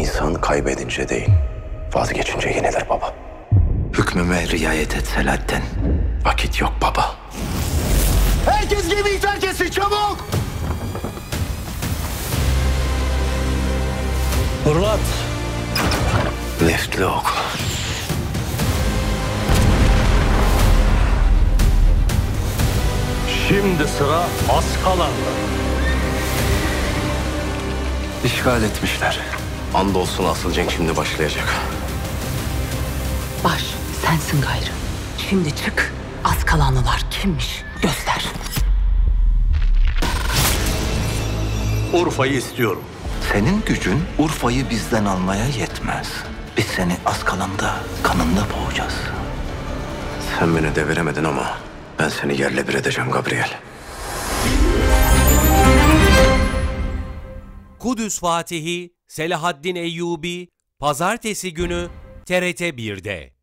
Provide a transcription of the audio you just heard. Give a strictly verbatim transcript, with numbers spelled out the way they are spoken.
İnsan kaybedince değil, vazgeçince yenilir baba. Hükmüme riayet et Selahattin. Vakit yok baba. Herkes gemiyi terk etsin çabuk! Fırlat. Leftli ok. Şimdi sıra Askalan'da. İşgal etmişler. Andolsun asıl cenk şimdi başlayacak. Baş, sensin gayrı. Şimdi çık, Askalanlılar kimmiş göster. Urfa'yı istiyorum. Senin gücün Urfa'yı bizden almaya yetmez. Biz seni Askalan'da kanında boğacağız. Sen beni deviremedin ama ben seni yerle bir edeceğim Gabriel. Kudüs Fatihi Selahaddin Eyyubi Pazartesi günü T R T bir'de.